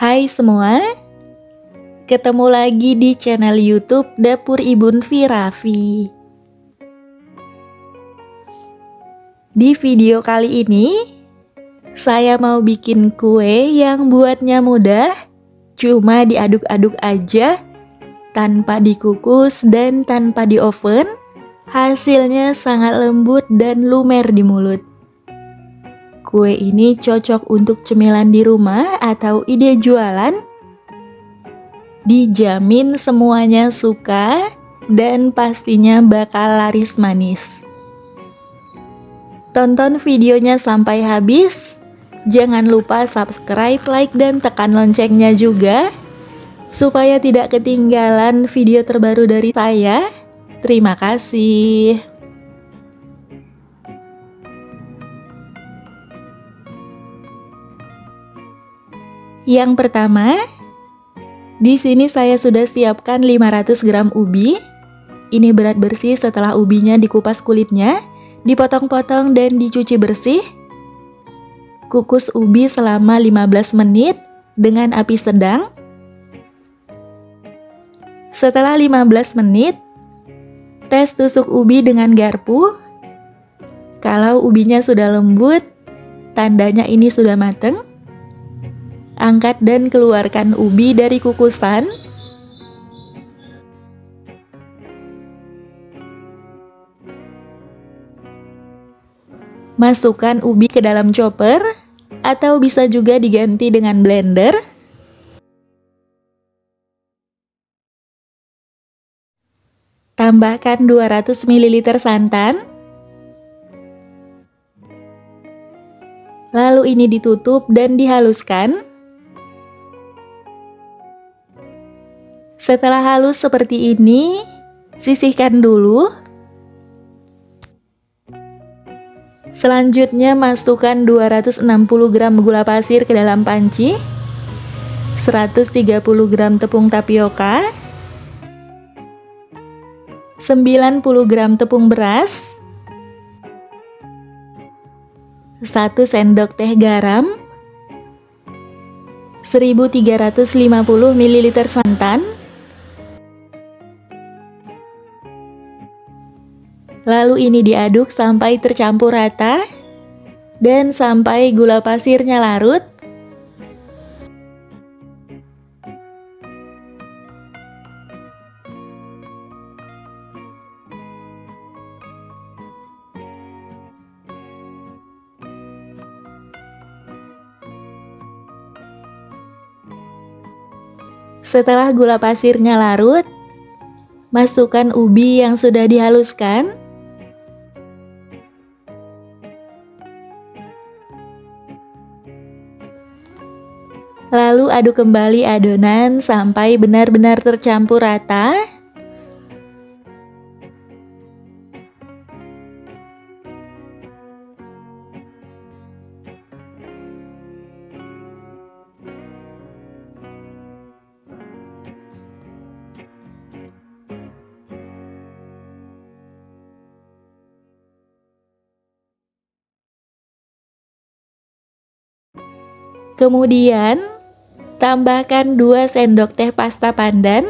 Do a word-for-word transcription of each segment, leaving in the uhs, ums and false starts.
Hai semua, ketemu lagi di channel YouTube Dapur Ibu Nvi Raffi. Di video kali ini, saya mau bikin kue yang buatnya mudah, cuma diaduk-aduk aja, tanpa dikukus dan tanpa di oven. Hasilnya sangat lembut dan lumer di mulut. Kue ini cocok untuk cemilan di rumah atau ide jualan. Dijamin semuanya suka dan pastinya bakal laris manis. Tonton videonya sampai habis. Jangan lupa subscribe, like, dan tekan loncengnya juga supaya tidak ketinggalan video terbaru dari saya. Terima kasih. Yang pertama, di sini saya sudah siapkan lima ratus gram ubi. Ini berat bersih setelah ubinya dikupas kulitnya, dipotong-potong dan dicuci bersih. Kukus ubi selama lima belas menit dengan api sedang. Setelah lima belas menit, tes tusuk ubi dengan garpu. Kalau ubinya sudah lembut, tandanya ini sudah matang. Angkat dan keluarkan ubi dari kukusan. Masukkan ubi ke dalam chopper atau bisa juga diganti dengan blender. Tambahkan dua ratus mililiter santan. Lalu ini ditutup dan dihaluskan. Setelah halus seperti ini, sisihkan dulu. Selanjutnya masukkan dua ratus enam puluh gram gula pasir ke dalam panci, seratus tiga puluh gram tepung tapioka, sembilan puluh gram tepung beras, satu sendok teh garam, seribu tiga ratus lima puluh mililiter santan. Lalu ini diaduk sampai tercampur rata dan sampai gula pasirnya larut. Setelah gula pasirnya larut, masukkan ubi yang sudah dihaluskan. Lalu aduk kembali adonan sampai benar-benar tercampur rata. Kemudian, tambahkan dua sendok teh pasta pandan.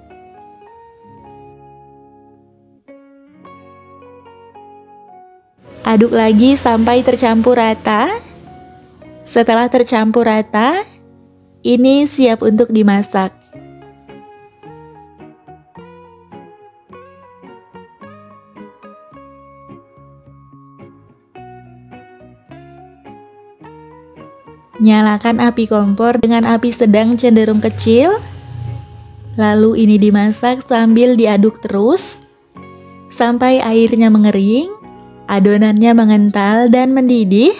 Aduk lagi sampai tercampur rata. Setelah tercampur rata, ini siap untuk dimasak. Nyalakan api kompor dengan api sedang cenderung kecil. Lalu ini dimasak sambil diaduk terus sampai airnya mengering, adonannya mengental dan mendidih.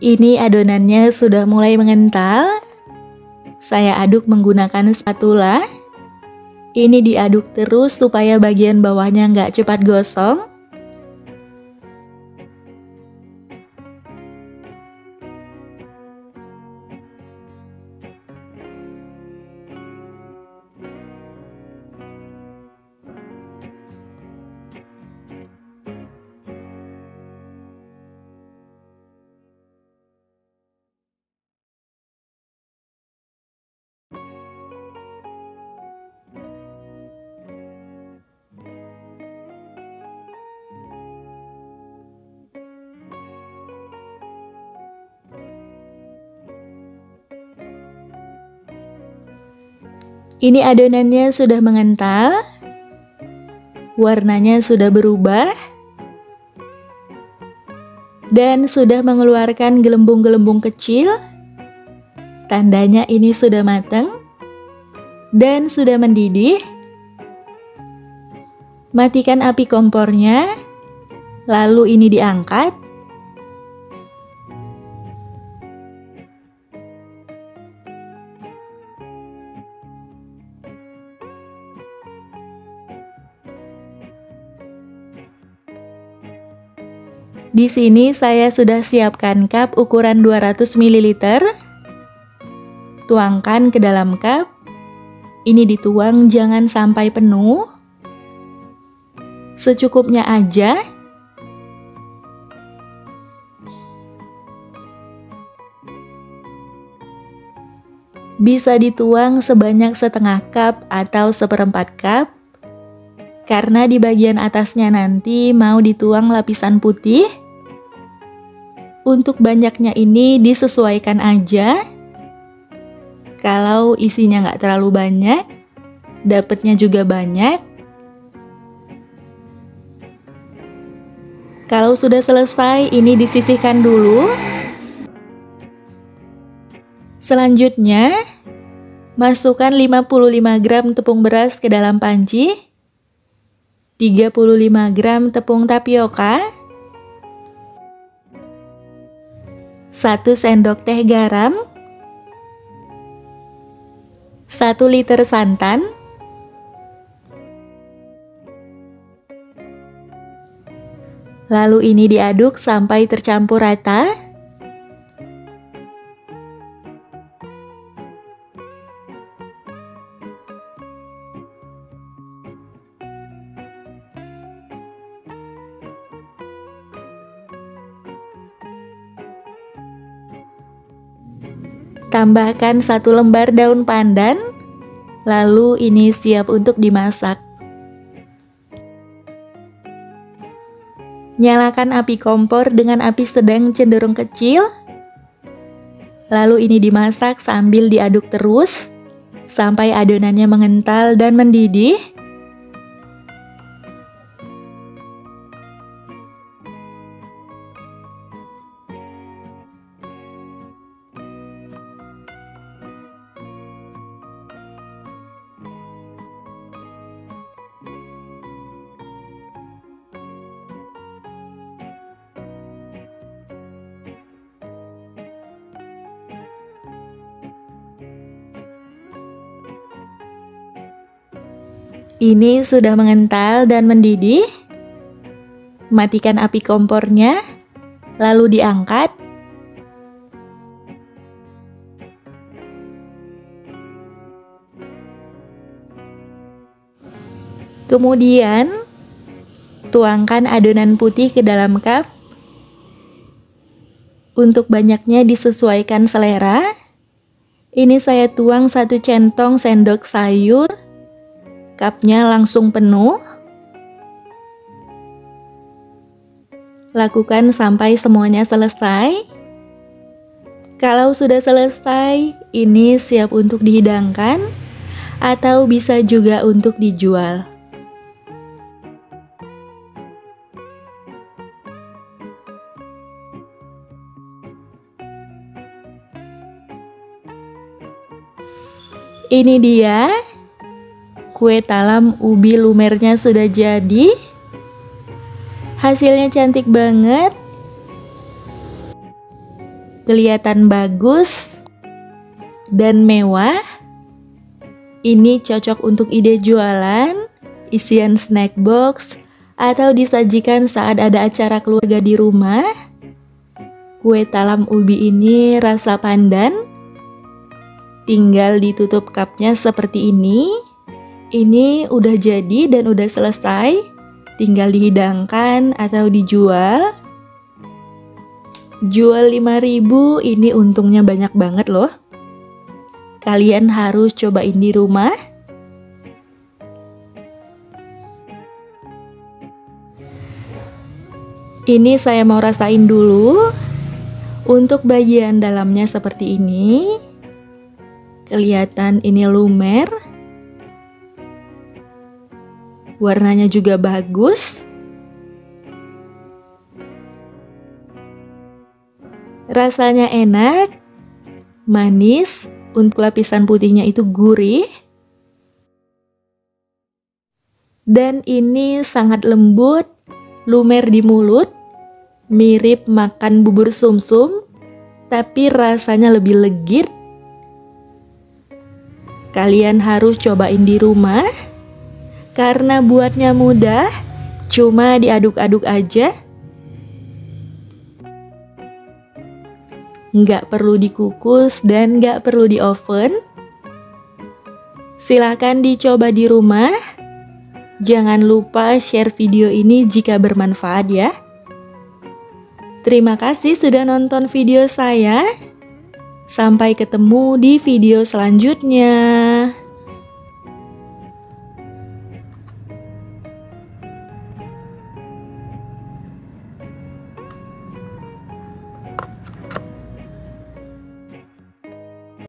Ini adonannya sudah mulai mengental. Saya aduk menggunakan spatula. Ini diaduk terus supaya bagian bawahnya nggak cepat gosong. Ini adonannya sudah mengental, warnanya sudah berubah, dan sudah mengeluarkan gelembung-gelembung kecil. Tandanya ini sudah matang dan sudah mendidih. Matikan api kompornya, lalu ini diangkat. Di sini saya sudah siapkan cup ukuran dua ratus mililiter. Tuangkan ke dalam cup. Ini dituang jangan sampai penuh. Secukupnya aja. Bisa dituang sebanyak setengah cup atau seperempat cup. Karena di bagian atasnya nanti mau dituang lapisan putih. Untuk banyaknya ini disesuaikan aja. Kalau isinya nggak terlalu banyak, dapatnya juga banyak. Kalau sudah selesai, ini disisihkan dulu. Selanjutnya, masukkan lima puluh lima gram tepung beras ke dalam panci, tiga puluh lima gram tepung tapioka, satu sendok teh garam, satu liter santan, lalu ini diaduk sampai tercampur rata. Tambahkan satu lembar daun pandan, lalu ini siap untuk dimasak. Nyalakan api kompor dengan api sedang cenderung kecil. Lalu ini dimasak sambil diaduk terus, sampai adonannya mengental dan mendidih. Ini sudah mengental dan mendidih. Matikan api kompornya, lalu diangkat. Kemudian, tuangkan adonan putih ke dalam cup. Untuk banyaknya disesuaikan selera. Ini saya tuang satu centong sendok sayur. Cupnya langsung penuh. Lakukan sampai semuanya selesai. Kalau sudah selesai, ini siap untuk dihidangkan atau bisa juga untuk dijual. Ini dia. Kue talam ubi lumernya sudah jadi. Hasilnya cantik banget. kelihatan bagus dan mewah. Ini cocok untuk ide jualan, isian snack box, atau disajikan saat ada acara keluarga di rumah. Kue talam ubi ini rasa pandan. Tinggal ditutup cupnya seperti ini. Ini udah jadi dan udah selesai. Tinggal dihidangkan atau dijual. Jual lima ribu, ini untungnya banyak banget loh. Kalian harus cobain di rumah. Ini saya mau rasain dulu. Untuk bagian dalamnya seperti ini. Kelihatan ini lumer. Warnanya juga bagus. Rasanya enak, manis. Untuk lapisan putihnya itu gurih. Dan ini sangat lembut, lumer di mulut. Mirip makan bubur sumsum, tapi rasanya lebih legit. Kalian harus cobain di rumah. Karena buatnya mudah, cuma diaduk-aduk aja. Nggak perlu dikukus dan nggak perlu di oven. Silahkan dicoba di rumah. Jangan lupa share video ini jika bermanfaat ya. Terima kasih sudah nonton video saya. Sampai ketemu di video selanjutnya.